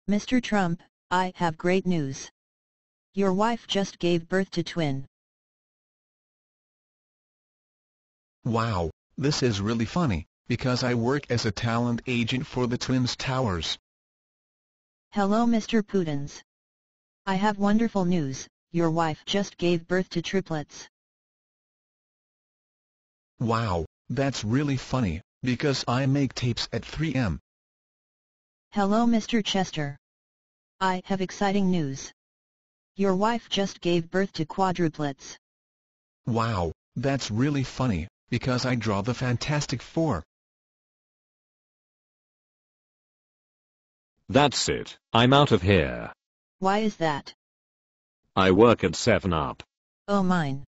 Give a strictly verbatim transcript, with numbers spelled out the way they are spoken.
Mister Trump, I have great news. Your wife just gave birth to twin. Wow, this is really funny, because I work as a talent agent for the Twins Towers. Hello Mister Putins. I have wonderful news, your wife just gave birth to triplets. Wow, that's really funny, because I make tapes at three M. Hello Mister Chester. I have exciting news. Your wife just gave birth to quadruplets. Wow, that's really funny, because I draw the Fantastic Four. That's it, I'm out of here. Why is that? I work at seven up. Oh mine.